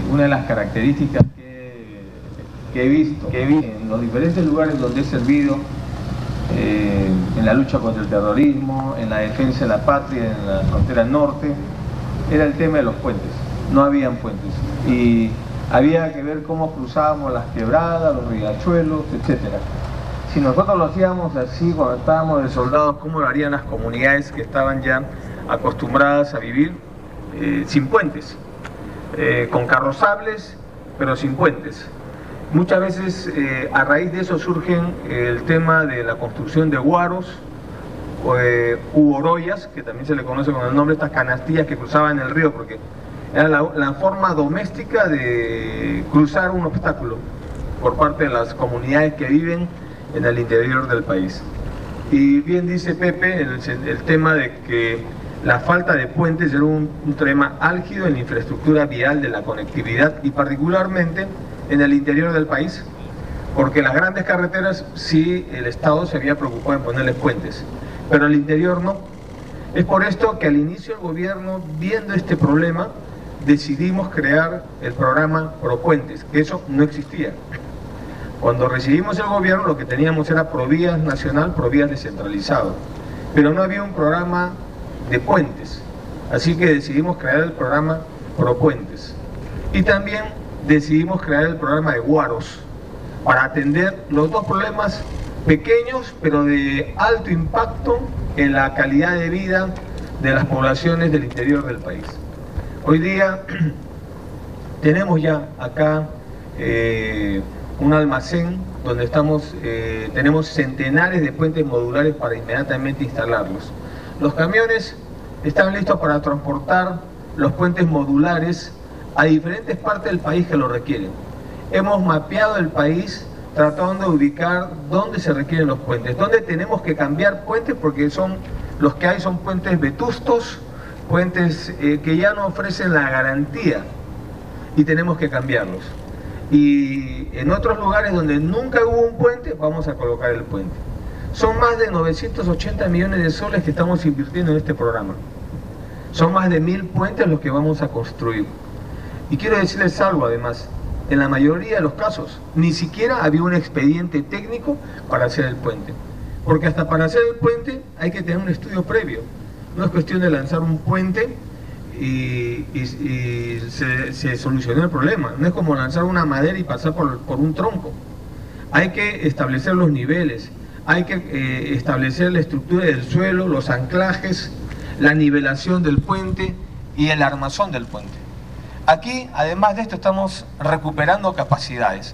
una de las características que he visto en los diferentes lugares donde he servido, en la lucha contra el terrorismo, en la defensa de la patria, en la frontera norte, era el tema de los puentes. No habían puentes y había que ver cómo cruzábamos las quebradas, los riachuelos, etcétera. Si nosotros lo hacíamos así cuando estábamos de soldados, ¿cómo lo harían las comunidades que estaban ya acostumbradas a vivir sin puentes? Con carrozables, pero sin puentes. Muchas veces a raíz de eso surgen el tema de la construcción de guaros u oroyas, que también se le conoce con el nombre de estas canastillas que cruzaban el río, porque era la forma doméstica de cruzar un obstáculo por parte de las comunidades que viven en el interior del país. Y bien dice Pepe el tema de que la falta de puentes era un tema álgido en la infraestructura vial de la conectividad y particularmente en el interior del país, porque las grandes carreteras sí el Estado se había preocupado en ponerles puentes, pero el interior no. Es por esto que al inicio del gobierno, viendo este problema, decidimos crear el programa Propuentes, que eso no existía. Cuando recibimos el gobierno lo que teníamos era Provías Nacional, Provías descentralizado, pero no había un programa de puentes, así que decidimos crear el programa Propuentes. Y también decidimos crear el programa de guaros, para atender los dos problemas pequeños, pero de alto impacto en la calidad de vida de las poblaciones del interior del país. Hoy día tenemos ya acá un almacén donde tenemos centenares de puentes modulares para inmediatamente instalarlos. Los camiones están listos para transportar los puentes modulares a diferentes partes del país que lo requieren. Hemos mapeado el país tratando de ubicar dónde se requieren los puentes, dónde tenemos que cambiar puentes, porque los que hay son puentes vetustos, puentes que ya no ofrecen la garantía y tenemos que cambiarlos. Y en otros lugares donde nunca hubo un puente, vamos a colocar el puente. Son más de 980 millones de soles que estamos invirtiendo en este programa. Son más de 1000 puentes los que vamos a construir. Y quiero decirles algo además, en la mayoría de los casos ni siquiera había un expediente técnico para hacer el puente. Porque hasta para hacer el puente hay que tener un estudio previo. No es cuestión de lanzar un puente y se solucionó el problema. No es como lanzar una madera y pasar por un tronco. Hay que establecer los niveles, hay que establecer la estructura del suelo, los anclajes, la nivelación del puente y el armazón del puente. Aquí, además de esto, estamos recuperando capacidades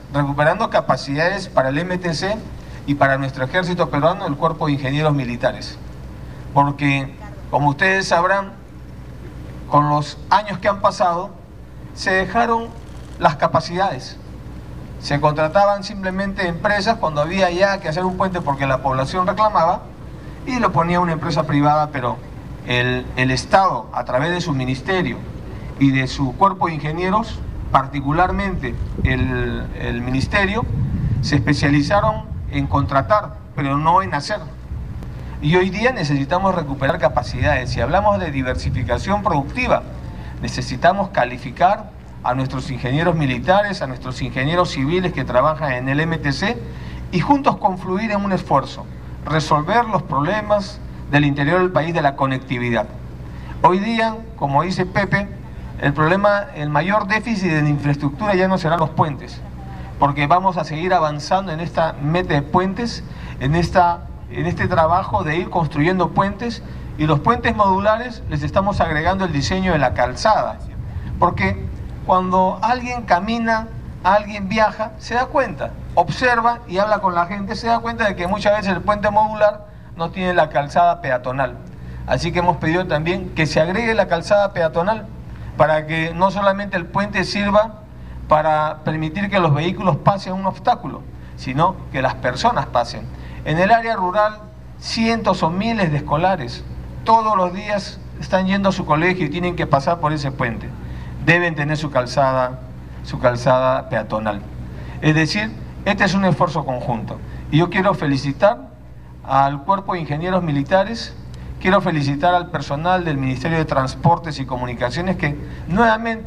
para el MTC y para nuestro ejército peruano, el Cuerpo de Ingenieros Militares. Porque, como ustedes sabrán, con los años que han pasado, se dejaron las capacidades. Se contrataban simplemente empresas cuando había ya que hacer un puente porque la población reclamaba y lo ponía una empresa privada, pero el Estado, a través de su ministerio y de su cuerpo de ingenieros, particularmente el ministerio, se especializaron en contratar, pero no en hacer. Y hoy día necesitamos recuperar capacidades. Si hablamos de diversificación productiva, necesitamos calificar a nuestros ingenieros militares, a nuestros ingenieros civiles que trabajan en el MTC y juntos confluir en un esfuerzo, resolver los problemas del interior del país de la conectividad. Hoy día, como dice Pepe, el mayor déficit de infraestructura ya no serán los puentes, porque vamos a seguir avanzando en esta meta de puentes, en este trabajo de ir construyendo puentes, y los puentes modulares les estamos agregando el diseño de la calzada, porque cuando alguien camina, alguien viaja, se da cuenta, observa y habla con la gente, se da cuenta de que muchas veces el puente modular no tiene la calzada peatonal. Así que hemos pedido también que se agregue la calzada peatonal para que no solamente el puente sirva para permitir que los vehículos pasen un obstáculo, sino que las personas pasen. En el área rural, cientos o miles de escolares todos los días están yendo a su colegio y tienen que pasar por ese puente. Deben tener su calzada peatonal. Es decir, este es un esfuerzo conjunto. Y yo quiero felicitar al Cuerpo de Ingenieros Militares, quiero felicitar al personal del Ministerio de Transportes y Comunicaciones que nuevamente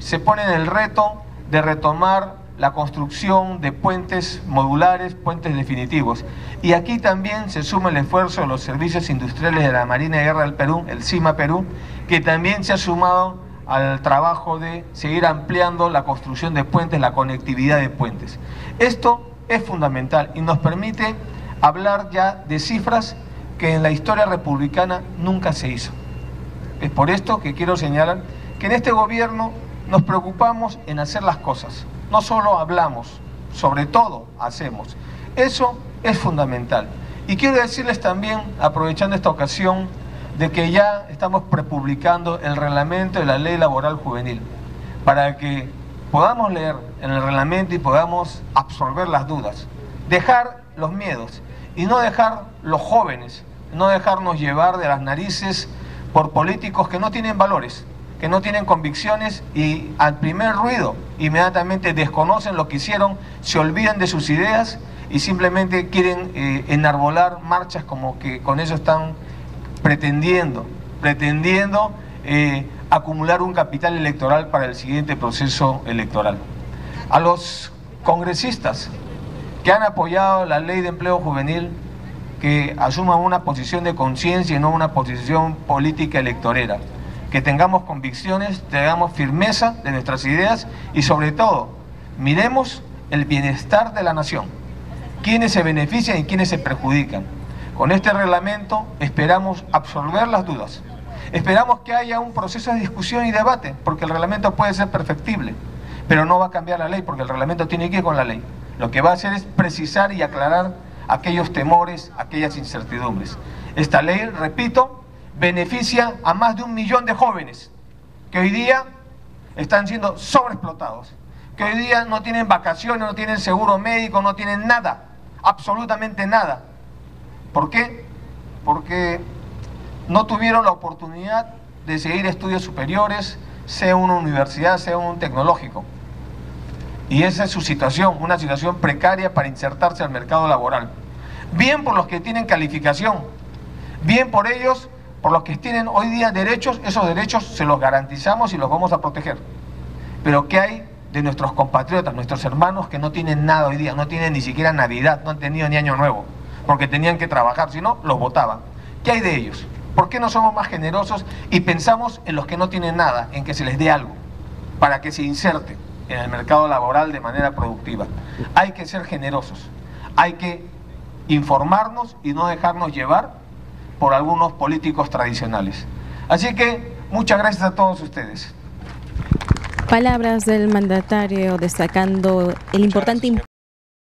se ponen el reto de retomar la construcción de puentes modulares, puentes definitivos. Y aquí también se suma el esfuerzo de los servicios industriales de la Marina de Guerra del Perú, el CIMA Perú, que también se ha sumado al trabajo de seguir ampliando la construcción de puentes, la conectividad de puentes. Esto es fundamental y nos permite hablar ya de cifras que en la historia republicana nunca se hizo. Es por esto que quiero señalar que en este gobierno nos preocupamos en hacer las cosas. No solo hablamos, sobre todo hacemos. Eso es fundamental. Y quiero decirles también, aprovechando esta ocasión, de que ya estamos prepublicando el reglamento de la Ley Laboral Juvenil, para que podamos leer en el reglamento y podamos absorber las dudas, dejar los miedos y no dejar los jóvenes, no dejarnos llevar de las narices por políticos que no tienen valores, que no tienen convicciones y al primer ruido inmediatamente desconocen lo que hicieron, se olvidan de sus ideas y simplemente quieren enarbolar marchas como que con eso están pretendiendo acumular un capital electoral para el siguiente proceso electoral. A los congresistas que han apoyado la ley de empleo juvenil, que asuman una posición de conciencia y no una posición política electorera, que tengamos convicciones, tengamos firmeza de nuestras ideas y sobre todo miremos el bienestar de la nación, quiénes se benefician y quiénes se perjudican. Con este reglamento esperamos absorber las dudas, esperamos que haya un proceso de discusión y debate, porque el reglamento puede ser perfectible, pero no va a cambiar la ley, porque el reglamento tiene que ir con la ley. Lo que va a hacer es precisar y aclarar aquellos temores, aquellas incertidumbres. Esta ley, repito, beneficia a más de 1 millón de jóvenes que hoy día están siendo sobreexplotados, que hoy día no tienen vacaciones, no tienen seguro médico, no tienen nada, absolutamente nada. ¿Por qué? Porque no tuvieron la oportunidad de seguir estudios superiores, sea una universidad, sea un tecnológico. Y esa es su situación, una situación precaria para insertarse al mercado laboral. Bien por los que tienen calificación, bien por ellos, por los que tienen hoy día derechos, esos derechos se los garantizamos y los vamos a proteger. Pero ¿qué hay de nuestros compatriotas, nuestros hermanos que no tienen nada hoy día, no tienen ni siquiera Navidad, no han tenido ni Año Nuevo, porque tenían que trabajar, si no, los votaban? ¿Qué hay de ellos? ¿Por qué no somos más generosos y pensamos en los que no tienen nada, en que se les dé algo, para que se inserten en el mercado laboral de manera productiva? Hay que ser generosos, hay que informarnos y no dejarnos llevar por algunos políticos tradicionales. Así que muchas gracias a todos ustedes. Palabras del mandatario destacando el importante impacto